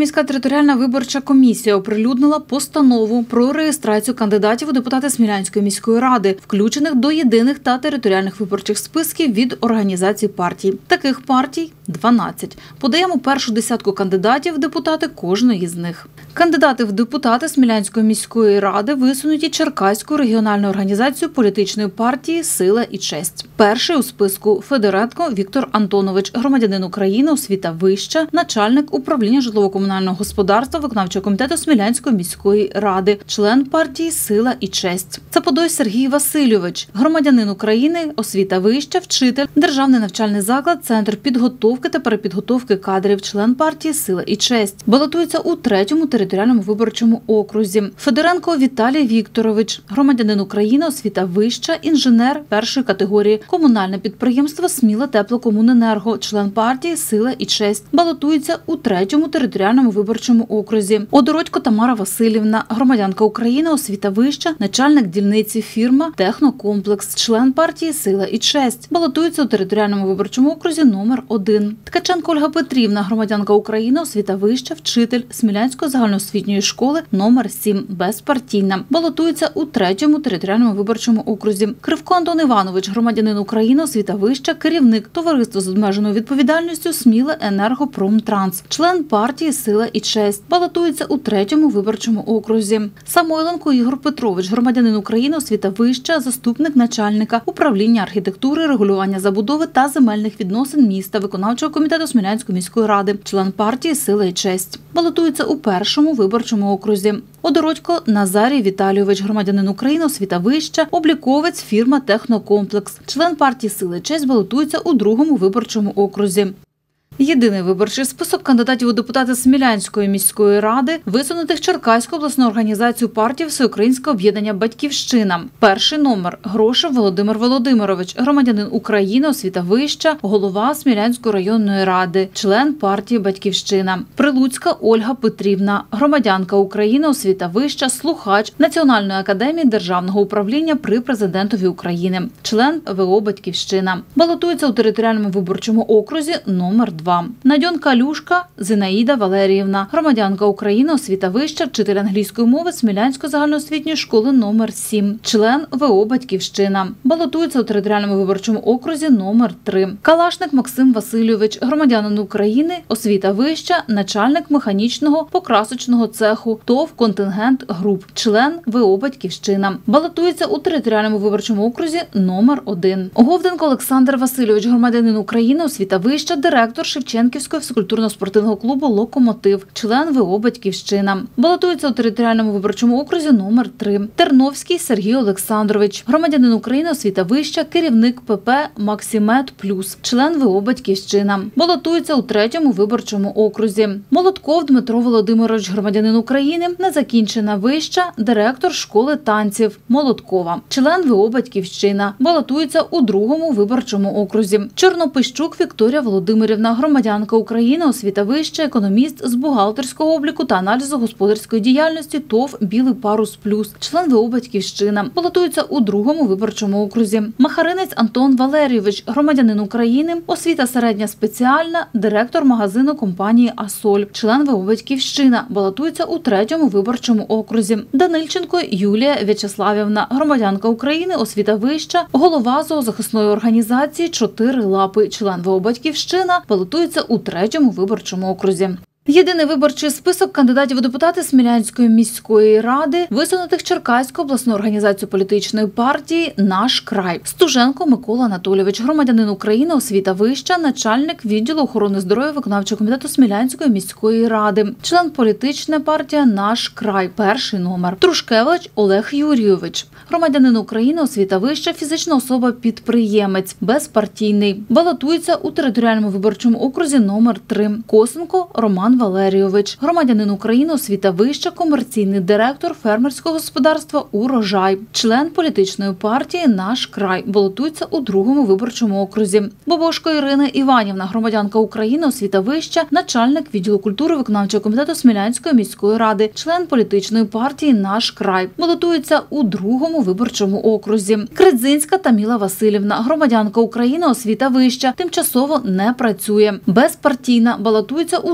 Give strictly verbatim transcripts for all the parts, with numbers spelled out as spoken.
міська територіальна виборча комісія оприлюднила постанову про реєстрацію кандидатів у депутати Смілянської міської ради, включених до єдиних та територіальних виборчих списків від організацій партій. Таких партій – дванадцять. Подаємо першу десятку кандидатів в депутати кожної з них. Кандидати в депутати Смілянської міської ради висунуті Черкаською регіональною організацією політичної партії «Сила і честь». Перший у списку – Федоренко Віктор Антонович, громадянин України, освіта вища, начальник управління житлово-комунального господарства виконавчого комітету Смілянської міської ради, член партії «Сила і честь». Цаподой Сергій Васильович, громадянин України, освіта вища, вчитель, державний навчальний заклад, центр підготовки та перепідготовки кадрів, член партії «Сила і честь». Балотується у третьому територіальному виборчому окрузі. Федоренко Віталій Вікторович, громадянин України, освіта вища, інженер першої категорії, комунальне підприємство «Сміла теплокомуненерго», член партії «Сила і честь». Балотується у третьому територіальному виборчому окрузі. Одородько Тамара Васильівна, громадянка України, освіта вища, начальник дільниці фірма «Технокомплекс», член партії «Сила і честь». Балотується у територіальному виборчому окрузі номер один. Ткаченко Ольга Петрівна, громадянка України, освіта вища, вчитель Смілянської загальноосвітньої школи номер сім, безпартійна. Балотується у третьому територіальному виборчому окрузі. Кривко Антон Іванович, громадянин України, освіта вища, керівник товариства з обмеженою відповідальністю «Сміла Енергопромтранс», член партії «Сила і честь». Балотується у третьому виборчому окрузі. Самойленко Ігор Петрович, громадянин України, освіта вища, заступник начальника управління архітектури, регулювання забудови та земельних відносин міста виконавчого комітету Смілянської міської ради, член партії «Сила і честь». Балотується у першому виборчому окрузі. Одородько Назарій Віталійович, громадянин України, освіта вища, обліковець фірма «Технокомплекс», член партії «Сила і честь», балотується у другому виборчому окрузі. Єдиний виборчий список кандидатів у депутати Смілянської міської ради, висунутих Черкаською обласною організацією партії Всеукраїнське об'єднання «Батьківщина». Перший номер – Грошев Володимир Володимирович, громадянин України, освіта вища, голова Смілянської районної ради, член партії «Батьківщина». Прилуцька Ольга Петрівна, громадянка України, освіта вища, слухач Національної академії державного управління при президентові України, член ВО «Батьківщина». Балотується у територіальному виборчому окрузі номер два. Надьонка Люшка Зінаїда Валеріївна, громадянка України, освіта вища, вчитель англійської мови Смілянської загальноосвітньої школи номер сім, член ВО «Батьківщина». Балотується у територіальному виборчому окрузі номер три. Калашник Максим Васильович, громадянин України, освіта вища, начальник механічного покрасочного цеху ТОВ «Контингент Груп», член ВО «Батьківщина». Балотується у територіальному виборчому окрузі номер один. Говденко Олександр Васильович, громадянин України, освіта вища, директор Шевченківського фізкультурно-спортивного клубу «Локомотив», член ВО «Батьківщина». Балотується у територіальному виборчому окрузі номер три. Терновський Сергій Олександрович, громадянин України, освіта вища, керівник ПП «Максимед Плюс», член ВО «Батьківщина». Балотується у третьому виборчому окрузі. Молотков Дмитро Володимирович, громадянин України, незакінчена вища, директор школи танців Молоткова, член ВО «Батьківщина». Балотується у другому виборчому окрузі. Чорнопищук Вікторія Володимирівна, громадянка України, освіта вища, економіст з бухгалтерського обліку та аналізу господарської діяльності ТОВ «Білий парус плюс», член ВО «Батьківщина». Балотується у другому виборчому окрузі. Махаринець Антон Валерійович, громадянин України, освіта середня спеціальна, директор магазину компанії «Асоль», член ВО «Батьківщина». Балотується у третьому виборчому окрузі. Данильченко Юлія В'ячеславівна, громадянка України, освіта вища, голова зоозахисної організації «Чотири лапи», член ВО «Батьківщина». Балотується у третьому виборчому окрузі. Єдиний виборчий список кандидатів у депутати Смілянської міської ради, висунутих Черкаською обласною організацією політичної партії «Наш край». Стуженко Микола Анатолійович, громадянин України, освіта вища, начальник відділу охорони здоров'я виконавчого комітету Смілянської міської ради, член політичної партії «Наш край», перший номер. Трушкевич Олег Юрійович, громадянин України, освіта вища, фізична особа-підприємець, безпартійний. Балотується у територіальному виборчому окрузі номер три. Косенко Роман Валерійович, громадянин України, освіта вища, комерційний директор фермерського господарства «Урожай», член політичної партії «Наш край». Балотується у другому виборчому окрузі. Бобошко Ірина Іванівна, громадянка України, освіта вища, начальник відділу культури виконавчого комітету Смілянської міської ради, член політичної партії «Наш край». Балотується у другому виборчому окрузі. Кридзинська Таміла Васильівна, громадянка України, освіта вища, тимчасово не працює. Безпартійна, балотується у другому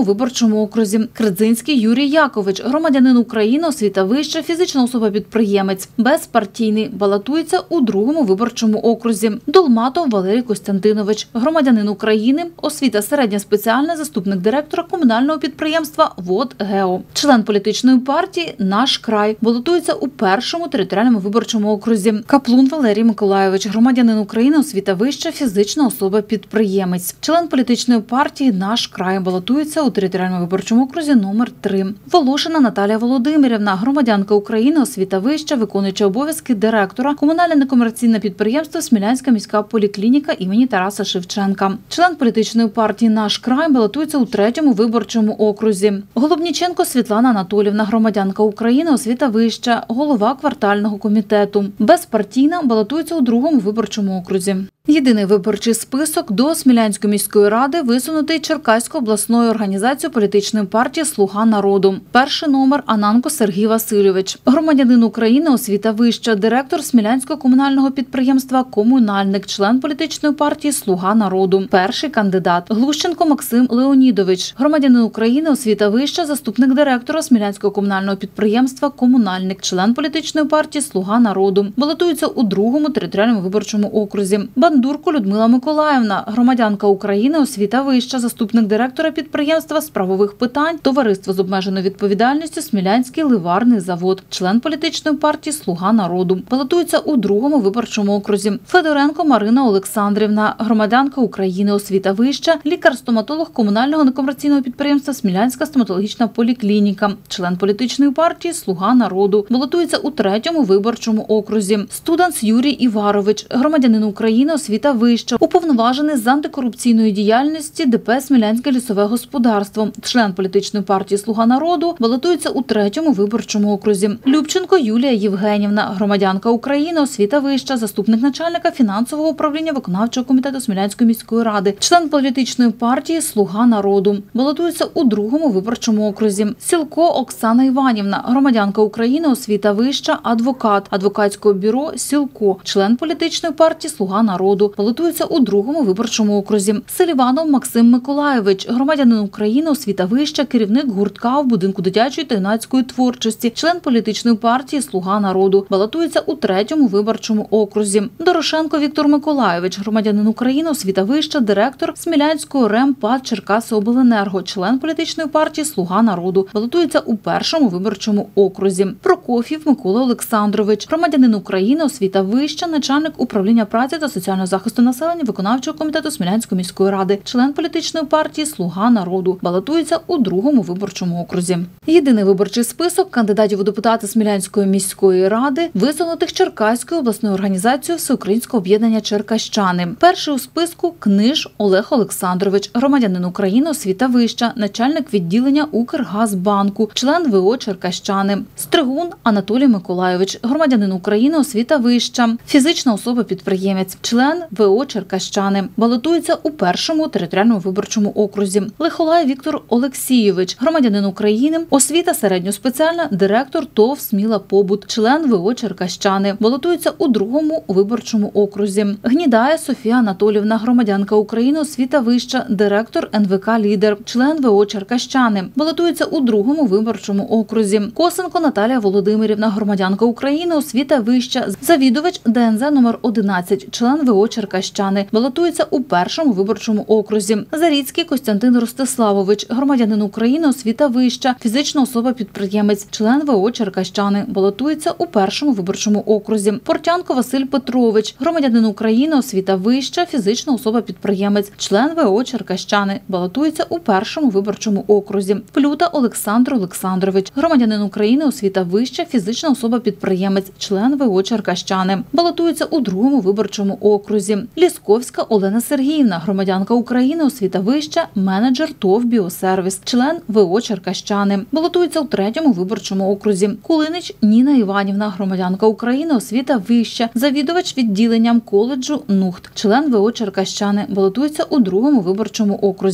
виборчому окрузі. Кредзинський Юрій Якович, громадянин України, освіта вища, фізична особа-підприємець, безпартійний, балотується у другому виборчому окрузі. Долматов Валерій Костянтинович, громадянин України, освіта середня спеціальна, заступник директора комунального підприємства «ВодГео». Член політичної партії «Наш край», балотується у першому територіальному виборчому окрузі. Каплун Валерій Миколайович, громадянин України, освіта вища, фізична особа-підприємець. Член політичної партії «Наш край», балотується у територіальному виборчому окрузі номер три. Волошина Наталія Володимирівна, громадянка України, освіта вища, виконуюча обов'язки директора комунальне некомерційне підприємство «Смілянська міська поліклініка імені Тараса Шевченка». Член політичної партії «Наш край» балотується у третьому виборчому окрузі. Голубніченко Світлана Анатоліївна, громадянка України, освіта вища, голова квартального комітету. Безпартійна, балотується у другому виборчому окрузі. Єдиний виборчий список до Смілянської міської ради висунутий Черкаською обласною організацією політичної партії «Слуга народу». Перший номер – Ананко Сергій Васильович. Громадянин України, освіта вища, директор Смілянського комунального підприємства «Комунальник», член політичної партії «Слуга народу». Перший кандидат – Глущенко Максим Леонідович. Громадянин України, освіта вища, заступник директора Смілянського комунального підприємства «Комунальник», член політичної партії «Слуга народу». Балотується у другому територіальному виборчому окрузі. Бандурко Людмила Миколаївна, громадянка України, освіта вища, заступник директора підприємства з правових питань, товариство з обмеженою відповідальністю «Смілянський ливарний завод», член політичної партії «Слуга народу». Балотується у другому виборчому окрузі. Федоренко Марина Олександрівна, громадянка України, освіта вища, лікар-стоматолог комунального некомерційного підприємства «Смілянська стоматологічна поліклініка», член політичної партії «Слуга народу». Балотується у третьому виборчому окрузі. Студанс Юрій Іварович, громадянин України, освіта вища, уповноважений з антикорупційної діяльності ДП «Смілянське лісове господарство», член політичної партії «Слуга народу», балотується у третьому виборчому окрузі. Любченко Юлія Євгенівна, громадянка України, освіта вища, заступник начальника фінансового управління виконавчого комітету Смілянської міської ради, член політичної партії «Слуга народу», балотується у другому виборчому окрузі. Сілко Оксана Іванівна, громадянка України, освіта вища, адвокат, адвокатського бюро «Сілко», член політичної партії «Слуга народу», балотується у другому виборчому окрузі. Селіванов Максим Миколайович, громадянин України, освіта вища, керівник гуртка в будинку дитячої та юнацької творчості, член політичної партії «Слуга народу», балотується у третьому виборчому окрузі. Дорошенко Віктор Миколайович, громадянин України, освіта вища, директор Смілянського РЕМ ПАТ Черкасиобленерго, член політичної партії «Слуга народу», балотується у першому виборчому окрузі. Прокоф'єв Микола Олександрович, громадянин України, освіта вища, начальник управління праці та соціального захисту населення виконавчого комітету Смілянської міської ради, член політичної партії «Слуга народу», балотується у другому виборчому окрузі. Єдиний виборчий список кандидатів у депутати Смілянської міської ради висунутих Черкаською обласною організацією Всеукраїнського об'єднання «Черкащани». Перший у списку – Книж Олег Олександрович, громадянин України, освіта вища, начальник відділення Укргазбанку, член ВО «Черкащани». Стригун Анатолій Миколайович, громадянин України, освіта вища, фізична особа-підприємець, член ВО «Черкащани», балотується у першому територіальному виборчому окрузі. Лихолай Віктор Олексійович, громадянин України, освіта середньоспеціальна, директор ТОВ «Сміла побут», член ВО «Черкащани», балотується у другому виборчому окрузі. Гнідая Софія Анатоліївна, громадянка України, освіта вища, директор ен ве ка «Лідер», член ВО «Черкащани», балотується у другому виборчому окрузі. Косенко Наталія Володимирівна, громадянка України, освіта вища, завідувач де ен зет номер одинадцять, член ВО «Черкащани», балотується у першому виборчому окрузі. Заріцький Костянтин Ростиславович, громадянин України, освіта вища, фізична особа-підприємець, член ВО «Черкащани», балотується у першому виборчому окрузі. Портянко Василь Петрович, громадянин України, освіта вища, фізична особа-підприємець, член ВО «Черкащани», балотується у першому виборчому окрузі. Плюта Олександр Олександрович, громадянин України, освіта вища, фізична особа-підприємець, член ВО «Черкащани», балотується у другому виборчому окрузі. Лісковська Олена Сергіївна, громадянка України, освіта вища, менеджер ТОВ «Біосервіс», член ВО «Черкащани», балотується у третьому виборчому окрузі. Кулинич Ніна Іванівна, громадянка України, освіта вища, завідувач відділенням коледжу НУХТ, член ВО «Черкащани», балотується у другому виборчому окрузі.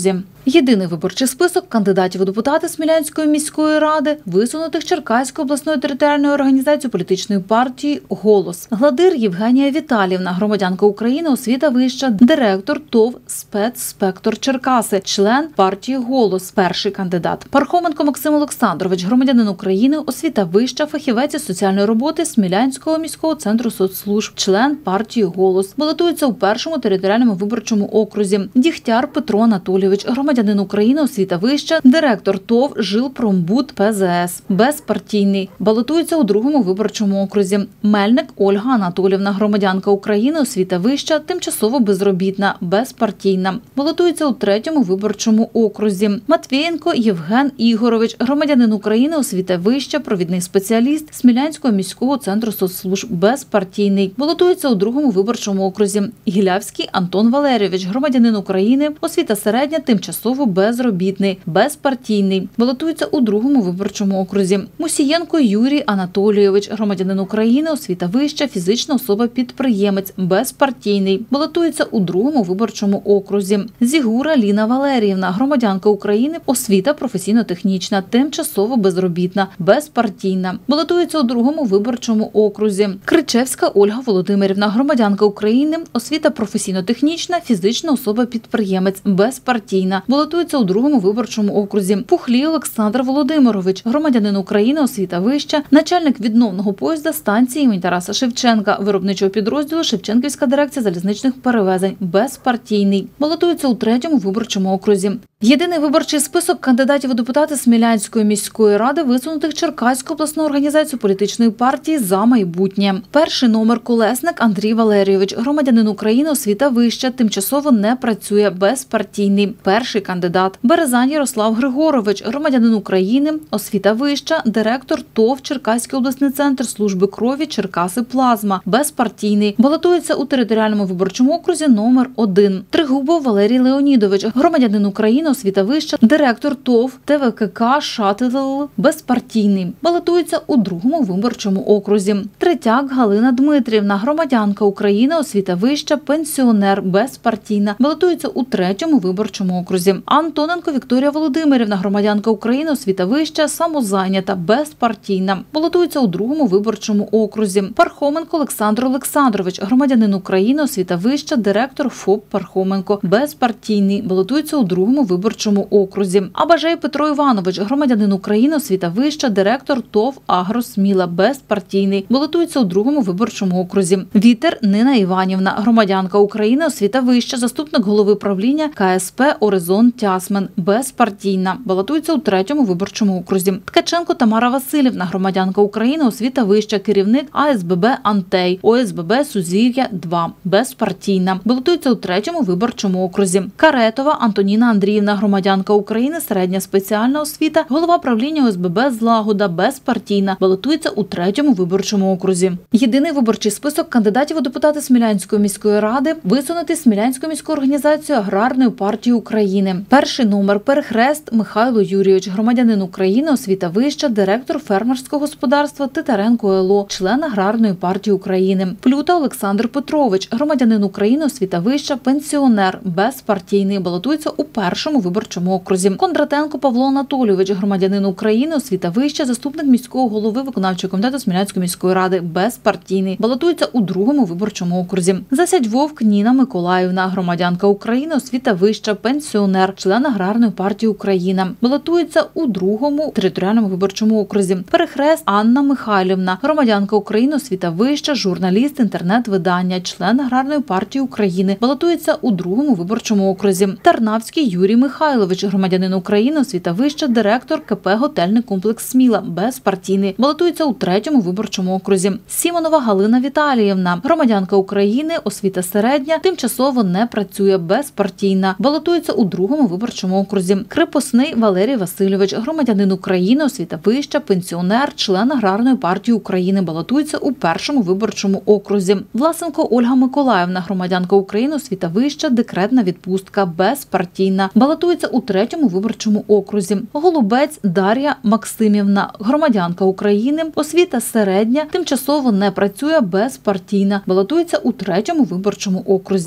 Єдиний виборчий список кандидатів у депутати Смілянської міської ради, висунутих Черкаською обласною територіальною організацією політичної партії «Голос». Гладир Євгенія Віталіївна, громадянка України, освіта вища, директор ТОВ «Спецспектр Черкаси», член партії «Голос», перший кандидат. Пархоменко Максим Олександрович, громадянин України, освіта вища, фахівець із соціальної роботи Смілянського міського центру соцслужб, член партії «Голос». Балотується у першому територіальному виборчому окрузі. Дігтяр Петро Анатолійович, громадянин України, освіта вища, директор ТОВ «Жилпромбуд ПЗС», безпартійний. Балотується у другому виборчому окрузі. Мельник Ольга Анатоліївна, громадянка України, освіта вища, тимчасово безробітна, безпартійна. Балотується у третьому виборчому окрузі. Матвієнко Євген Ігорович, громадянин України, освіта вища, провідний спеціаліст Смілянського міського центру соцслужб, безпартійний. Балотується у другому виборчому окрузі. Гілявський Антон Валерійович, громадянин України, освіта середня, тимчасово безробітний, безпартійний. Балотується у другому виборчому окрузі. Мусієнко Юрій Анатолійович, громадянин України, освіта вища, фізична особа-підприємець, безпартійний. Балотується у другому виборчому окрузі. Зігура Ліна Валеріївна, громадянка України, освіта професійно-технічна, тимчасово безробітна, безпартійна. Балотується у другому виборчому окрузі. Кричевська Ольга Володимирівна, громадянка України, освіта професійно-технічна, фізична особа-підприємець, безпартійна. Балотується у другому виборчому окрузі. Пухлій Олександр Володимирович, громадянин України, освіта вища, начальник відновного поїзда станції імені Тараса Шевченка, виробничого підрозділу Шевченківська дирекція залізничних перевезень, безпартійний. Балотується у третьому виборчому окрузі. Єдиний виборчий список кандидатів у депутати Смілянської міської ради, висунутих Черкаською обласною організацією політичної партії «За майбутнє». Перший номер – Колесник Андрій Валерійович, громадянин України, освіта вища, тимчасово не працює, безпартійний. Перший кандидат. Березань Ярослав Григорович, громадянин України, освіта вища, директор ТОВ Черкаський обласний центр служби крові Черкаси Плазма, безпартійний. Балотується у територіальному виборчому окрузі номер один. Тригубов Валерій Леонідович, громадянин України, освіта вища, директор ТОВ ТВКК «Шатл», безпартійний. Балотується у другому виборчому окрузі. Третяк Галина Дмитрівна, громадянка України, освіта вища, пенсіонер, безпартійна. Балотується у третьому виборчому окрузі. Антоненко Вікторія Володимирівна, громадянка України, освіта вища, самозайнята, безпартійна. Балотується у другому виборчому окрузі. Пархоменко Олександр Олександрович, громадянин України, освіта вища, директор ФОП Пархоменко, безпартійний. Балотується у другому виборчому окрузі. Абажей Петро Іванович, громадянин України, освіта вища, директор ТОВ «Агросміла», безпартійний. Балотується у другому виборчому окрузі. Вітер Нина Іванівна, громадянка України, освіта вища, заступник голови правління КСП «Оризон Тясмен», безпартійна. Балотується у третьому виборчому окрузі. Ткаченко Тамара Васильівна, громадянка України, освіта вища, керівник АСББ «Антей», ОСББ «Сузір'я два», безпартійна. Балотується у третьому виборчому окрузі. Каретова Антоніна Андріївна, громадянка України, середня спеціальна освіта, голова правління ОСББ «Злагода», безпартійна. Балотується у третьому виборчому окрузі. Єдиний виборчий список кандидатів у депутати Смілянської міської ради, висунутий Смілянською міською організацією Аграрної партії України. Перший номер – Перехрест Михайло Юрійович, громадянин України, освіта вища, директор фермерського господарства Титаренко ЕЛО, член Аграрної партії України. Плюта Олександр Петрович, громадянин України, освіта вища, пенсіонер, безпартійний. Балотується у першому виборчому окрузі. Кондратенко Павло Анатолійович, громадянин України, освіта вища, заступник міського голови виконавчого комітету Смілянської міської ради, безпартійний. Балотується у другому виборчому окрузі. Засядь Вовк Ніна Миколаївна, громадянка України, освіта вища, пенсіонер, член Аграрної партії України. Балотується у другому територіальному виборчому окрузі. Перехрест Анна Михайлівна, громадянка України, освіта вища, журналіст інтернет-видання, член Аграрної партії України. Балотується у другому виборчому окрузі. Тарнавський Юрій Михайлович, громадянин України, освіта вища, директор КП «Готельний комплекс Сміла», безпартійний. Балотується у третьому виборчому окрузі. Сімонова Галина Віталіївна, громадянка України, освіта середня, тимчасово не працює, безпартійна. Балотується у другому виборчому окрузі. Крепосний Валерій Васильович, громадянин України, освіта вища, пенсіонер, член Аграрної партії України. Балотується у першому виборчому окрузі. Власенко Ольга Миколаївна, громадянка України, освіта вища, декретна відпустка, безпартійна. Балотується у третьому виборчому окрузі. Голубець Дар'я Максимівна, громадянка України, освіта середня, тимчасово не працює, безпартійна. Балотується у третьому виборчому окрузі.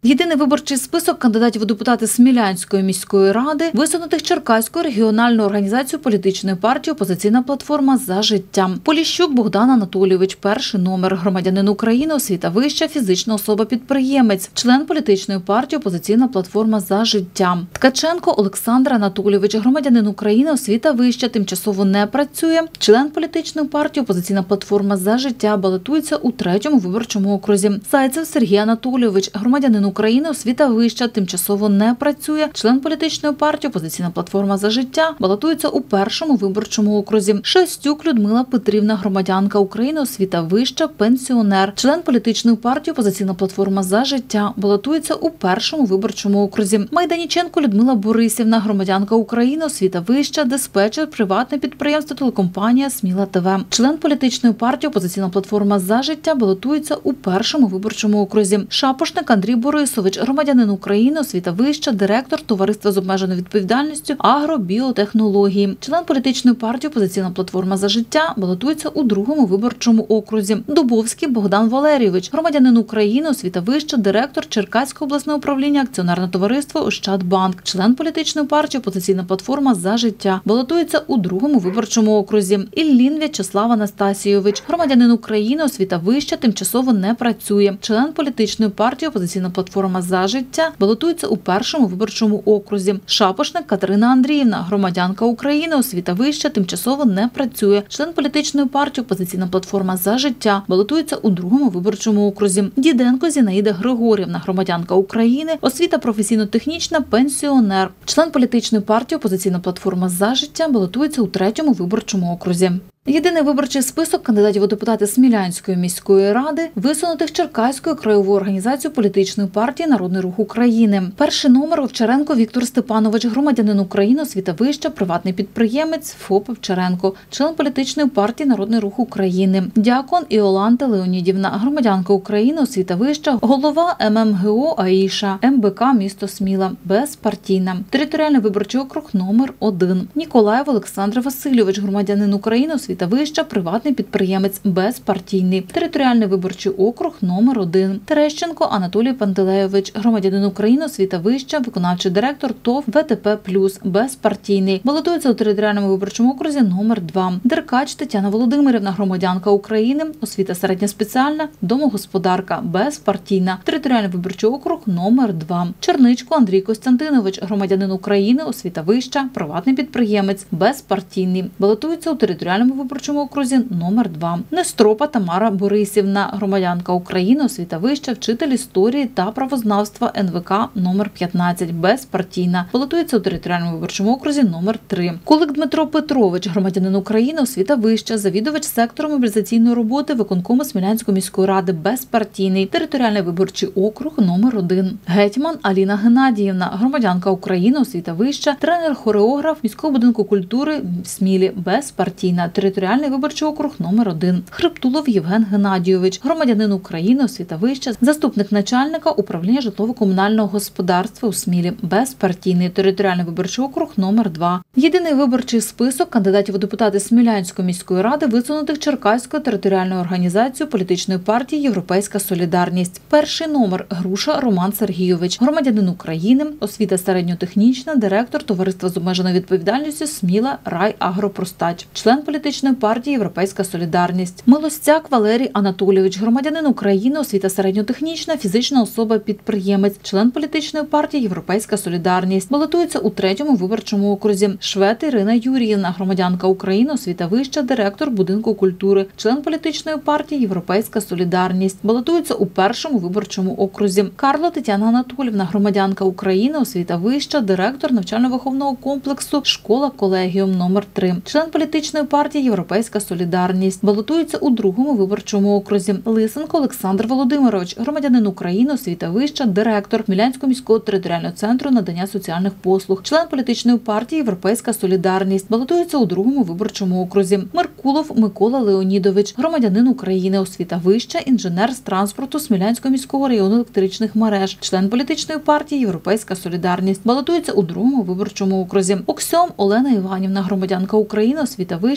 Єдиний виборчий список кандидатів у депутати Смілянської міської ради, висунутих Черкаською регіональною організацією політичної партії «Опозиційна платформа За життя». Поліщук Богдан Анатолійович, перший номер, громадянин України, освіта вища, фізична особа-підприємець, член політичної партії «Опозиційна платформа За життя». Ткаченко Олександр Анатолійович, громадянин України, освіта вища, тимчасово не працює, член політичної партії «Опозиційна платформа За життя», балотується у третьому виборчому окрузі. Зайцев Сергій Анатолійович, громадянин України, освіта вища, тимчасово не працює, член політичної партії «Опозиційна платформа За життя», балотується у першому виборчому окрузі. Шестюк Людмила Петрівна, громадянка України, освіта вища, пенсіонер, член політичної партії «Опозиційна платформа За життя», балотується у першому виборчому окрузі. Майданіченко Людмила Борисівна, громадянка України, освіта вища, диспетчер, приватне підприємство, телекомпанія «Сміла ТВ», член політичної партії «Опозиційна платформа За життя», балотується у першому виборчому окрузі. Шапошник Андрій Борисович, громадянин України, освіта вища, директор товариства з обмеженою відповідальністю «Агробіотехнології», член політичної партії «Опозиційна платформа За життя», балотується у другому виборчому окрузі. Дубовський Богдан Валерійович, громадянин України, освіта вища, директор Черкаського обласного управління акціонерне товариство «Ощадбанк», член політичної партії «Опозиційна платформа За життя», балотується у другому виборчому окрузі. Іллін В'ячеслав Анастасійович, громадянин України, освіта вища, тимчасово не працює, член політичної партії «Опозиційна платформа За життя», балотується у першому виборчому окрузі. Шапошник Катерина Андріївна, громадянка України, освіта вища, тимчасово не працює, член політичної партії «Опозиційна платформа За життя», балотується у другому виборчому окрузі. Діденко Зінаїда Григорівна, громадянка України, освіта професійно-технічна, пенсіонер, член політичної партії «Опозиційна платформа За життя», балотується у третьому виборчому окрузі. Єдиний виборчий список кандидатів у депутати Смілянської міської ради, висунутих Черкаською краєвою організацією політичної партії «Народний рух України». Перший номер – Овчаренко Віктор Степанович, громадянин України, освіта вища, приватний підприємець, ФОП Овчаренко, член політичної партії «Народний рух України». Дякон Іоланта Леонідівна, громадянка України, освіта вища, голова ем ем ге о Аїша, ем бе ка місто Сміла, безпартійна. Територіальний виборчий округ номер один. Ніколаєв Олександр Васильович, громадянин України, освіта вища, приватний підприємець, безпартійний. Територіальний виборчий округ номер один. Терещенко Анатолій Пантелейович, громадянин України, освіта вища, виконавчий директор ТОВ ве те пе плюс, безпартійний. Балотується у територіальному виборчому окрузі номер два. Деркач Тетяна Володимирівна, громадянка України, освіта середня спеціальна, домогосподарка, безпартійна. Територіальний виборчий округ номер два. Черничко Андрій Костянтинович, громадянин України, освіта вища, приватний підприємець, безпартійний. Балотується у територіальному виборчому окрузі номер два. Нестропа Тамара Борисівна, громадянка України, освіта вища, вчитель історії та правознавства ен ве ка номер п'ятнадцять, безпартійна. Балотується у територіальному виборчому окрузі номер три. Кулик Дмитро Петрович, громадянин України, освіта вища, завідувач сектору мобілізаційної роботи виконкому Смілянської міської ради, безпартійний. Територіальний виборчий округ номер один. Гетьман Аліна Геннадіївна, громадянка України, освіта вища, тренер-хореограф міського будинку культури в Смілі, безпартійна. Територіальний виборчий округ номер один. Хриптулов Євген Геннадійович, громадянин України, освіта вища, заступник начальника управління житлово-комунального господарства у Смілі, безпартійний. Територіальний виборчий округ номер два. Єдиний виборчий список кандидатів у депутати Смілянської міської ради, висунутих Черкаською територіальною організацією політичної партії «Європейська солідарність». Перший номер – Груша Роман Сергійович, громадянин України, освіта середньотехнічна, директор товариства з обмеженою відповідальністю «Сміла Райагропростач», член політичної партії «Європейська солідарність». Милостяк Валерій Анатолійович, громадянин України, освіта середньотехнічна, фізична особа-підприємець, член політичної партії «Європейська солідарність». Балотується у третьому виборчому окрузі. Швед Ірина Юріївна, громадянка України, освіта вища, директор будинку культури, член політичної партії «Європейська солідарність». Балотується у першому виборчому окрузі. Карло Тетяна Анатолівна, громадянка України, освіта вища, директор навчально-виховного комплексу «Школа колегіум номер три», член політичної партії «Європейська солідарність». Балотується у другому виборчому окрузі. Лисенко Олександр Володимирович, громадянин України, освіта вища, директор Смілянського міського територіального центру надання соціальних послуг, член політичної партії «Європейська солідарність». Балотується у другому виборчому окрузі. Меркулов Микола Леонідович, громадянин України, освіта вища, інженер з транспорту Смілянського міського району електричних мереж, член політичної партії «Європейська солідарність». Балотується у другому виборчому окрузі. Оксьом Олена Іванівна, громадянка України, освіта вища, провідна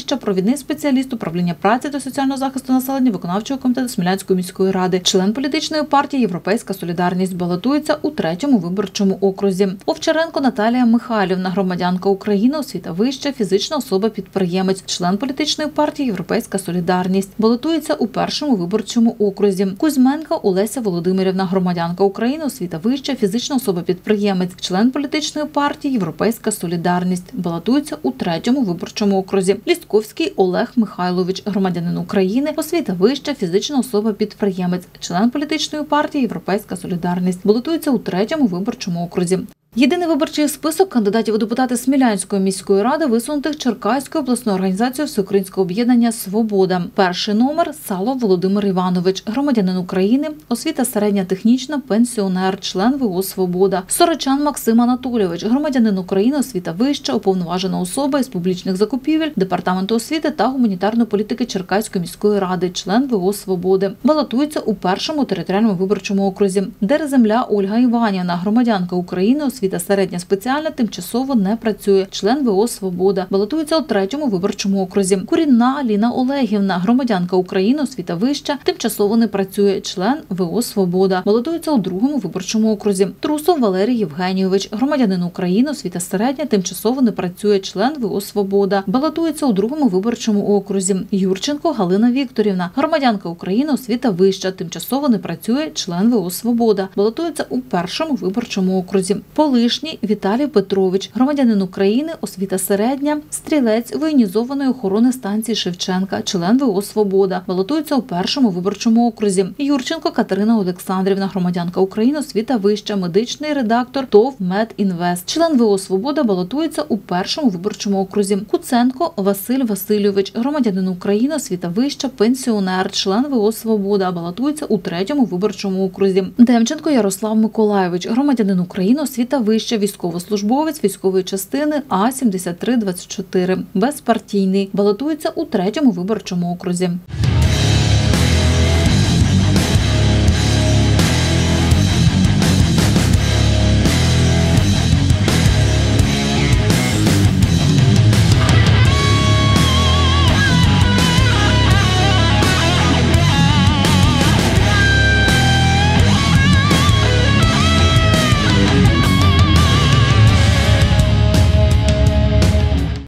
провідний спеціаліст управління праці та соціального захисту населення виконавчого комітету Смілянської міської ради, член політичної партії «Європейська солідарність», балотується у третьому виборчому окрузі. Овчаренко Наталія Михайлівна, громадянка України, освіта вища, фізична особа-підприємець, член політичної партії «Європейська солідарність», балотується у першому виборчому окрузі. Кузьменко Олеся Володимирівна, громадянка України, освіта вища, фізична особа-підприємець, член політичної партії «Європейська солідарність», балотується у третьому виборчому окрузі. Лістковський Олег Михайлович, громадянин України, освіта вища, фізична особа-підприємець, член політичної партії «Європейська солідарність», балотується у третьому виборчому окрузі. Єдиний виборчий список кандидатів у депутати Смілянської міської ради, висунутих Черкаською обласною організацією Всеукраїнського об'єднання «Свобода». Перший номер – Сало Володимир Іванович, громадянин України, освіта середня технічна, пенсіонер, член ВО «Свобода». Сорочан Максим Анатолійович, громадянин України, освіта вища, уповноважена особа із публічних закупівель, департаменту освіти та гуманітарної політики Черкаської міської ради, член ВО «Свободи». Балотується у першому територіальному виборчому окрузі. Дереземля Ольга Іванівна, громадянка України, освіта Освіта середня спеціальна, тимчасово не працює, член ВО «Свобода», балотується у третьому виборчому окрузі. Курінна Аліна Олегівна, громадянка України, освіта вища, тимчасово не працює, член ВО «Свобода», балотується у другому виборчому окрузі. Трусов Валерій Євгенійович, громадянин України, освіта середня, тимчасово не працює, член ВО «Свобода», балотується у другому виборчому окрузі. Юрченко Галина Вікторівна, громадянка України, освіта вища, тимчасово не працює, член ВО «Свобода», балотується у першому виборчому окрузі. Лишній Віталій Петрович, громадянин України, освіта середня, стрілець воєнізованої охорони станції Шевченка, член ВО «Свобода», балотується у першому виборчому окрузі. Юрченко Катерина Олександрівна, громадянка України, освіта вища, медичний редактор ТОВ «Медінвест», член ВО «Свобода», балотується у першому виборчому окрузі. Куценко Василь Васильович, громадянин України, освіта вища, пенсіонер, член ВО «Свобода», балотується у третьому виборчому окрузі. Демченко Ярослав Миколайович, громадянин України, освіта вища, військовослужбовець військової частини А сімдесят три двадцять чотири, безпартійний, балотується у третьому виборчому окрузі.